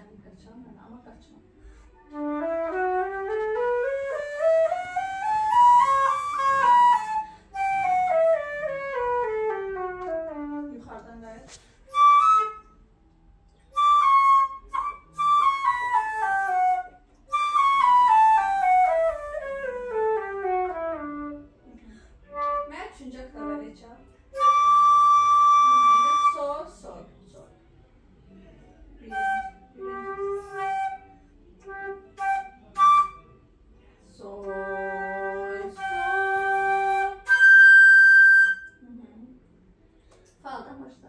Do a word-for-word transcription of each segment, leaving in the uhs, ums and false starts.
Gəlməyib qaçam mən, amma qaçma. Yuxarıdan qayıt. Mən üçüncü oktava çal. İndi sol, sol, sol. Sol, sol. Faldan başla.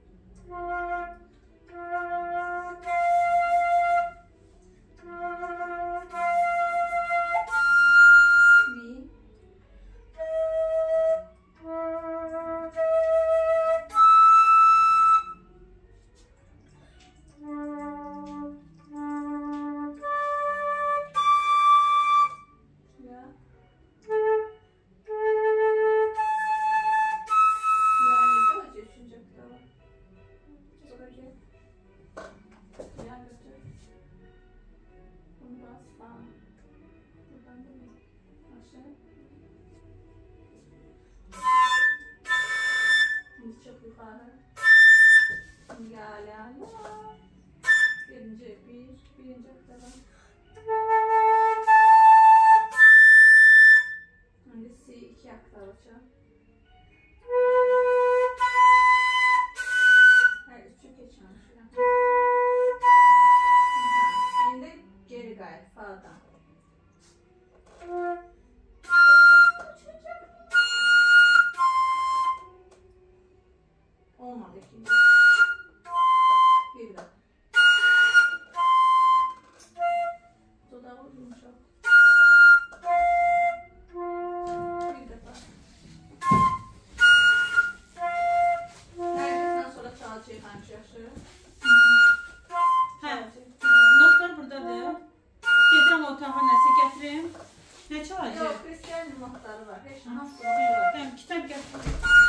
Mi. Çok yukarı. Ya la la. Birinci bir, birinci oktava. Şimdi si iki oktava çal. Hayır, üçü geçmemiş. Şimdi geri gayet fa'dan. Olmadı ikinci. Bir daha. Dudağı yumuşak. Bir defa. Neredesinden sonra çalacağım hangi yaşı? Hə, notlar buradadır. Gedirəm otağa nəsə gətirim. Nə çalacaq? Yox, Hristiyan notları var. Heç nə var. Həm, kitab gətirim.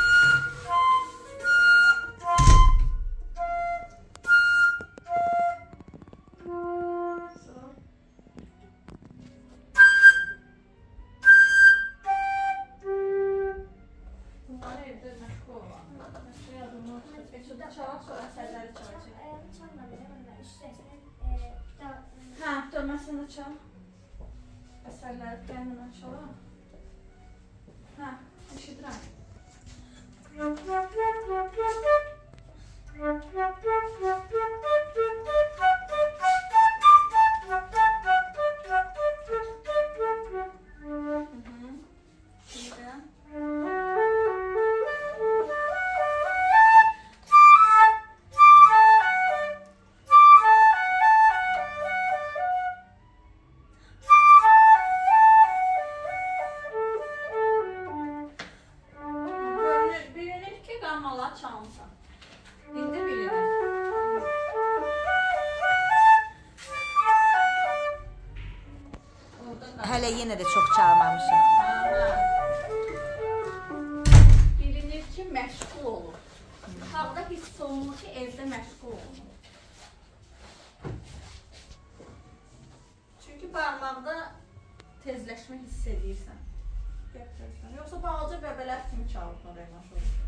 Bunları evdə məşğul olan. Şey adımı Esuda çalaq, sonra əsərləri çalacaq. Ayağımı çalmadım, mən üstəsini Hə, dönməsini çal. Əsərləri piyanona çalaq. Hə, eşidirəm. Çalmışam. İndi bilirim. Hələ yenə də çox çalmamışam. Bilinir ki, məşğul olur. Halda hiss olunur ki, evdə məşğul olur. Çünki barmaqda tezləşmə hiss edirsən. Yoxsa balaca bəbələr kimi çalıb oraya məşğul olur.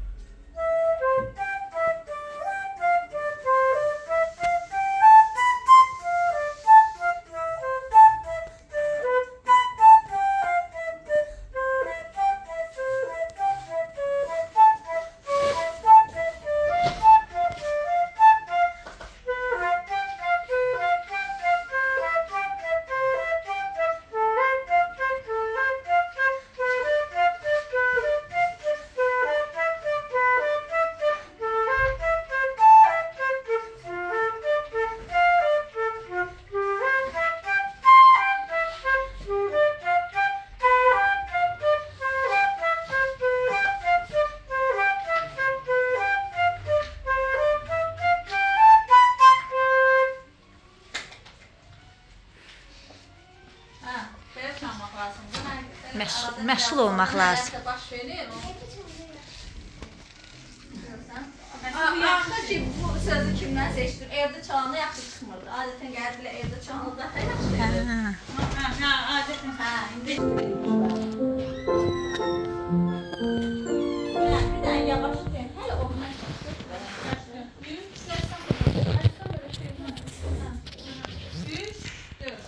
Məşğul olmaq lazım. Baş verir. Axı ki, bu sözü kimdən mən seçdim. Evdə çalanda yaxşı çıxmırdı. Adətən gəldilər evdə çalanda daha yaxşı idi. Hə. Ha, ha, adətən. Hə, indi. Hə, bir dənə yavaş deyim. Hələ ondan çıxdı. Üç, İstərsən bunu. Açsan belə şey var. üç, dörd.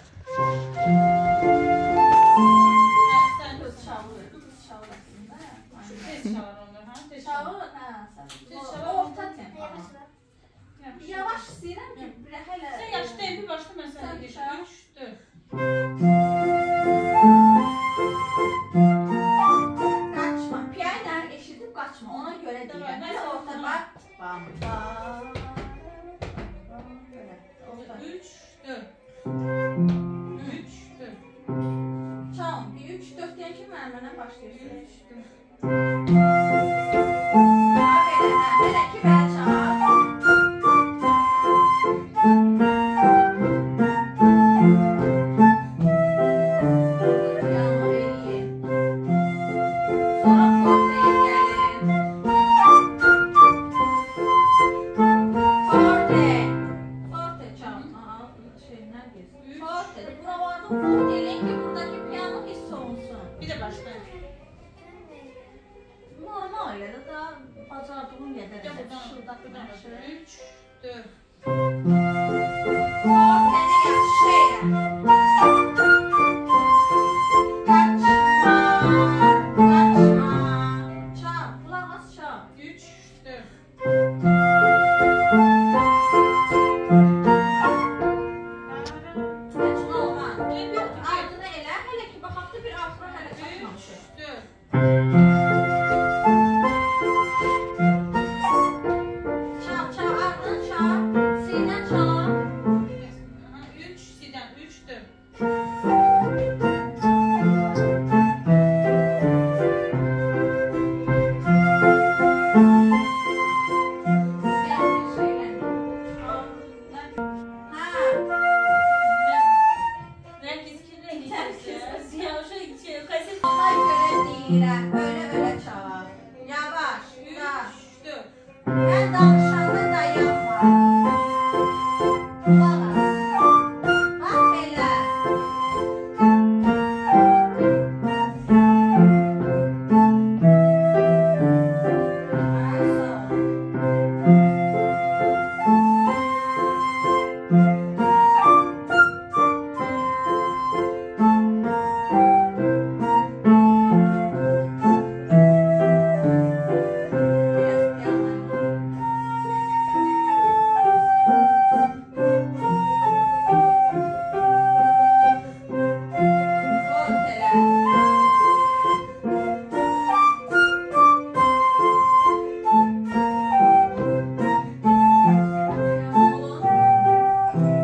Sən öz çalır. Çalırsın da. Tez çalar onlar, ha? Tez Çalır, çalar. hə, sən. Tez O- çalar. Orta tempo. Yavaş var. Yavaş istəyirəm ki, bir hələ... Sən yaxşı tempi başla, mən sənə Sən deyim. çal. Üç, dörd. Qaçma. Piyayla eşidib qaçma. Ona görə deyirəm. Tamam, Hələ mən orta sənə- bax. Bam, bam. Belə. Orta. Üç, dörd. Üç, dörd. Çalın. Bir, üç, dörd deyən ki, mənə mənə başlayırsın. Üç, dörd. Ha, belə, hə. Belə ki, belə çal. Yanıma eləyim. Sonra forteye gəlin. Forte. Forte çal. Aa, şey, nə deyirsən? Forte. Buralarda forte eləyin ki, buradakı piano hiss olunsun. Bir də başlayın. Normal elə də daha bacardığım qədər Gel elə buradan, şıldak buradan məşq. başla. Üç, dörd. Forteni yaxşı elə. Qaçma, qaçma. Çal, qulaq as çal. Üç, dörd. Qaçma olmaz. Tempi yoxdur ki. Ardına elə, hələ ki baxaqda bir axıra hələ Üç, çatmamışıq. dörd. Çal, çal, ardına çal. Sinə çal. Aha, üç, sidən, üç, dörd. Belə bir şeylə. Ha. Ben diskin rengi istiyorsun. Ya o şey, şey, kaset. Ona görə deyirəm, ölə ölə çal. Yavaş, yavaş. Üç, dörd. Mən danışanda dayanma. Qulaq as. Bax belə. Ay, sağ ol. Biraz yanına. Fortelə. Olun.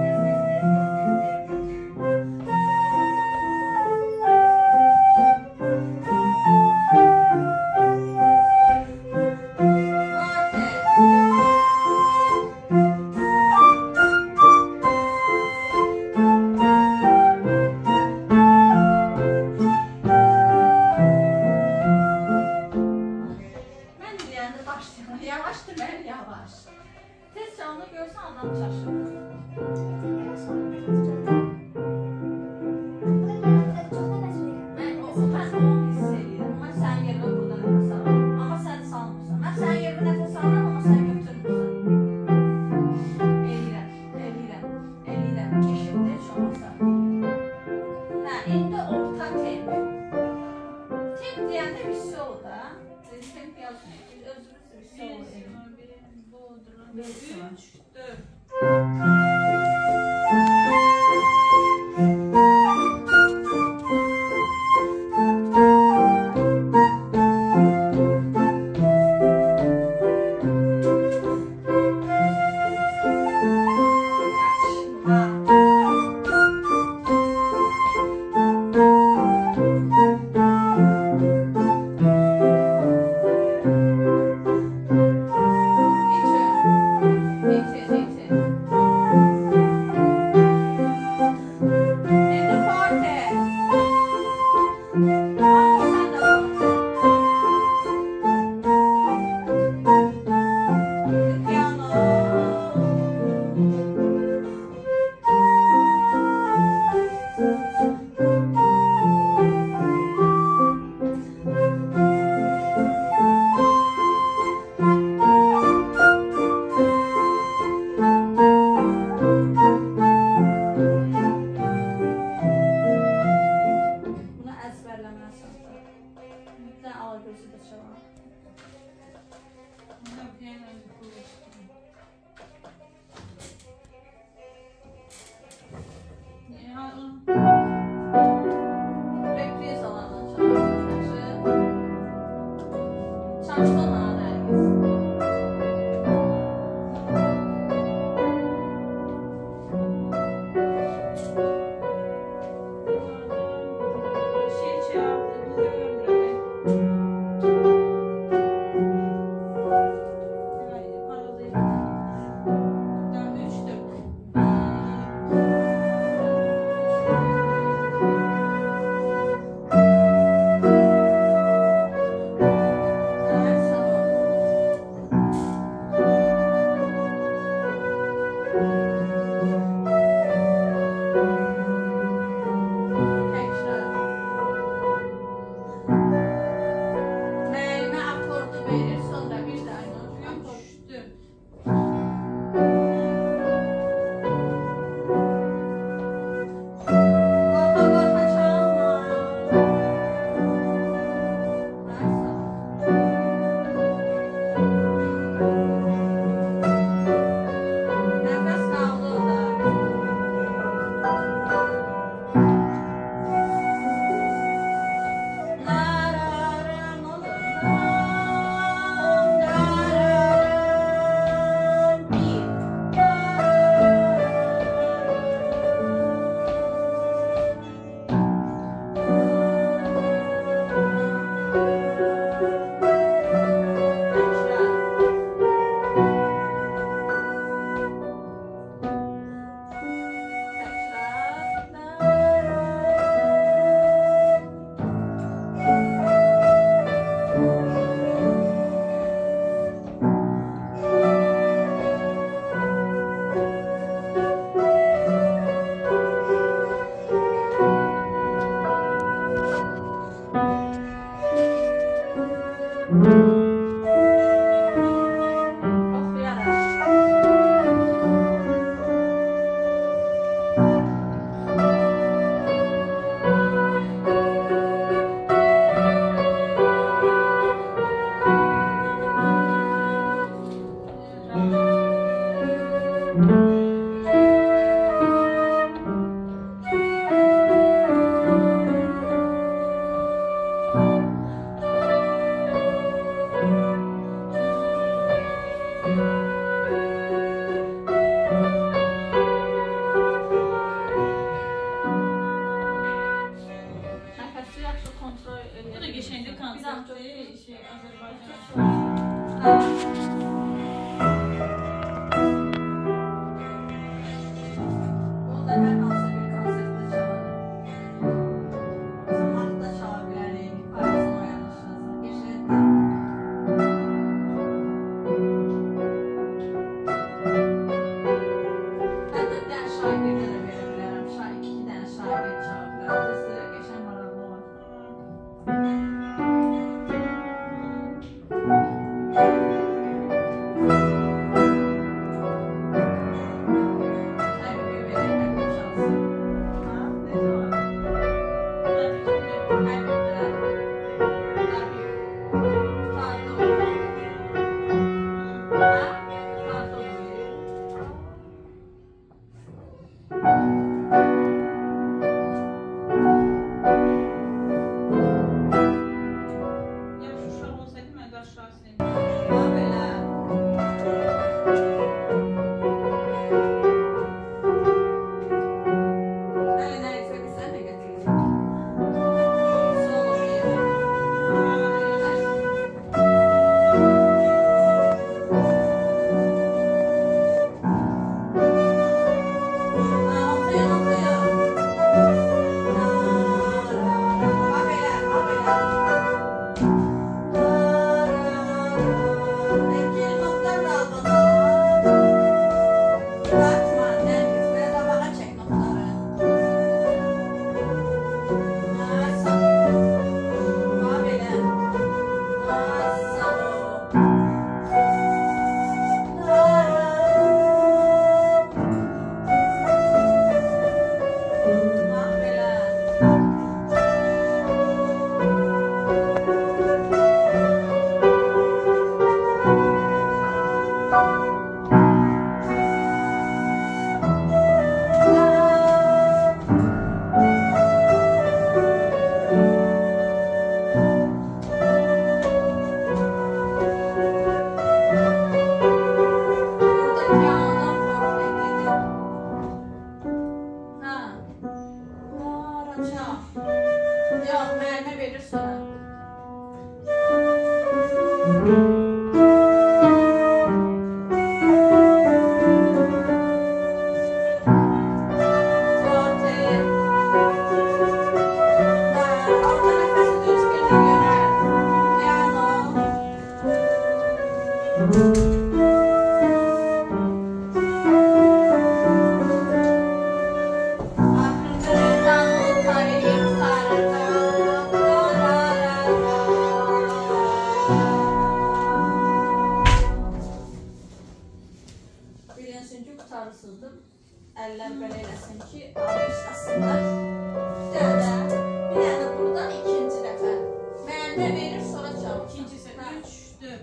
əllər belə eləsin ki, almışlasınlar. Bir dənə, bir dənə buradan ikinci dəfə. Müəllimə verir, sonra çalır. İkincisi üç, dörd.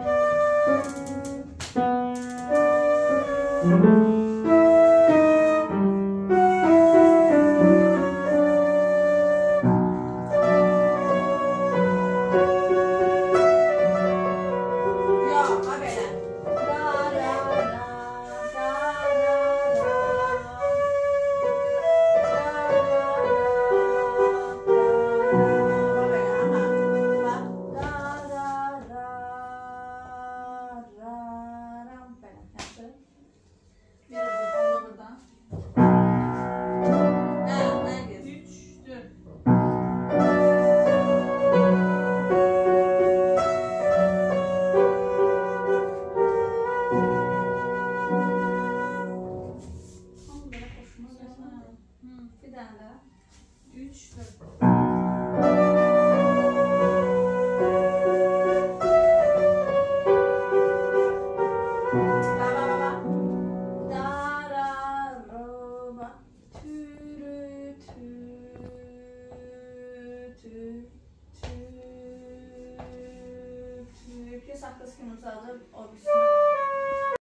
Yox, ha belə. Ra, ra, ra, ra, ra, ra. Ra, ra, ra, ra, ra. Ha belə, aha. Bax. Ra, ra, ra, ra, ra. Belə, yaxşı. Bir də buradan, onu da buradan. Hə, mən gəzim. üç, dörd. Tam belə xoşuma gəldi. Bir dənə də. üç, dörd. Ba ba ba ba. Da ra ro ba. Tü rü tü tü tü tü. Bir sakız kim uzadı o birisine.